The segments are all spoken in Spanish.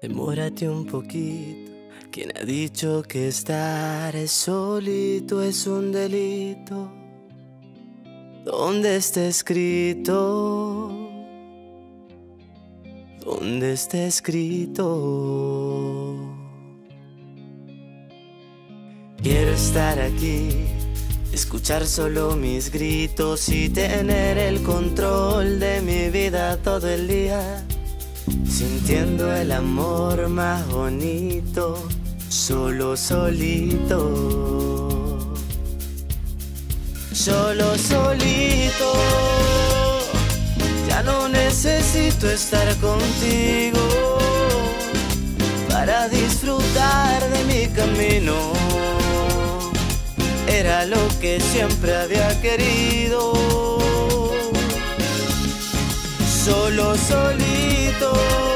Demórate un poquito. ¿Quién ha dicho que estar solito es un delito? ¿Dónde está escrito? ¿Dónde está escrito? Quiero estar aquí, escuchar solo mis gritos y tener el control de mi vida todo el día, sintiendo el amor más bonito, solo solito, solo solito. Ya no necesito estar contigo para disfrutar de mi camino. Era lo que siempre había querido. Solo solito,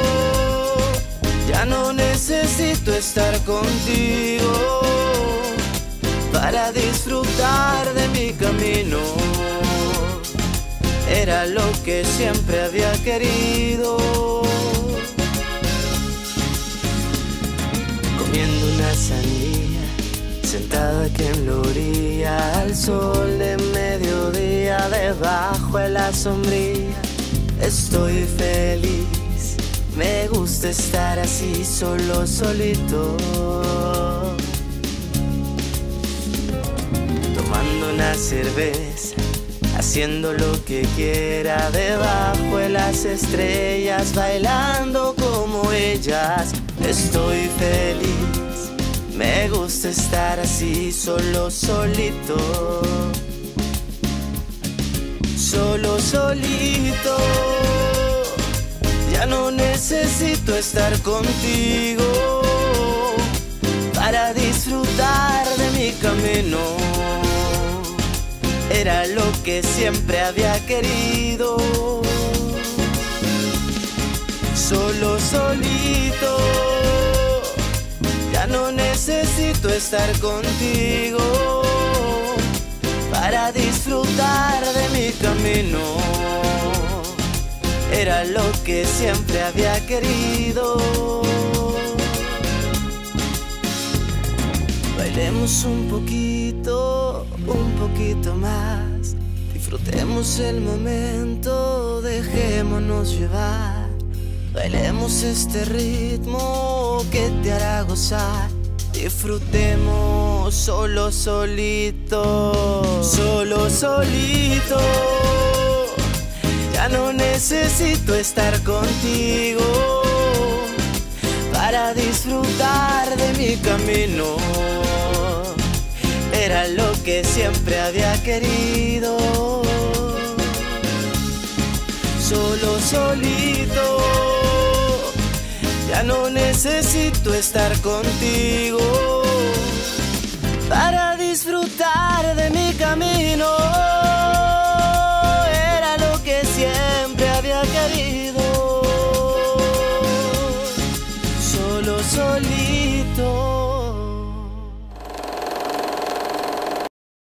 ya no necesito estar contigo para disfrutar de mi camino. Era lo que siempre había querido. Comiendo una sandía, sentado aquí en la orilla, al sol de mediodía, debajo de la sombrilla. Estoy feliz, me gusta estar así, solo solito, tomando una cerveza, haciendo lo que quiera, debajo de las estrellas, bailando como ellas. Estoy feliz, me gusta estar así, solo solito, solo solito. Ya no necesito estar contigo para disfrutar de mi camino. Era lo que siempre había querido. Solo solito, ya no necesito estar contigo para disfrutar de mi camino. Era lo que siempre había querido. Bailemos un poquito más. Disfrutemos el momento, dejémonos llevar. Bailemos este ritmo que te hará gozar. Disfrutemos solo solito, solo solito. Ya no necesito estar contigo para disfrutar de mi camino. Era lo que siempre había querido. Solo solito, ya no necesito estar contigo para disfrutar de mi camino.